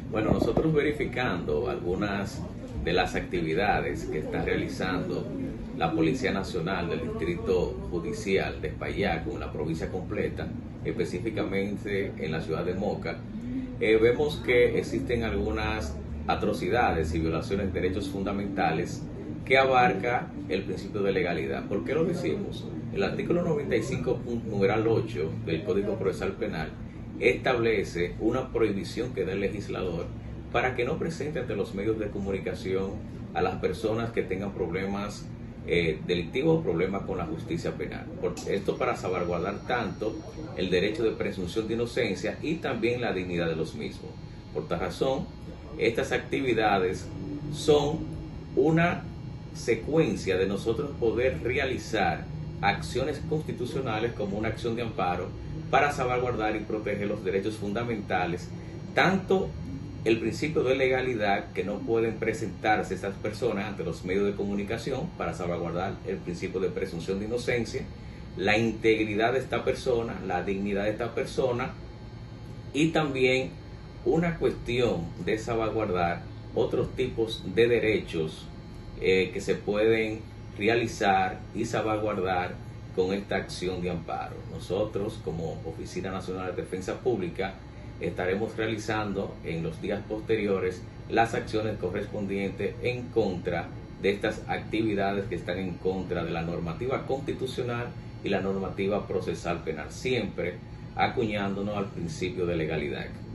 Bueno, nosotros verificando algunas de las actividades que está realizando la Policía Nacional del Distrito Judicial de Espaillat, con la provincia completa, específicamente en la ciudad de Moca, vemos que existen algunas atrocidades y violaciones de derechos fundamentales que abarca el principio de legalidad. ¿Por qué lo decimos? El artículo 95, numeral 8 del Código Procesal Penal establece una prohibición que da el legislador para que no presente ante los medios de comunicación a las personas que tengan problemas delictivos o problemas con la justicia penal. Esto para salvaguardar tanto el derecho de presunción de inocencia y también la dignidad de los mismos. Por tal razón, estas actividades son una secuencia de nosotros poder realizar acciones constitucionales como una acción de amparo para salvaguardar y proteger los derechos fundamentales, tanto el principio de legalidad, que no pueden presentarse estas personas ante los medios de comunicación para salvaguardar el principio de presunción de inocencia, la integridad de esta persona, la dignidad de esta persona, y también una cuestión de salvaguardar otros tipos de derechos que se pueden realizar y salvaguardar con esta acción de amparo. Nosotros, como Oficina Nacional de Defensa Pública, estaremos realizando en los días posteriores las acciones correspondientes en contra de estas actividades que están en contra de la normativa constitucional y la normativa procesal penal, siempre acuñándonos al principio de legalidad.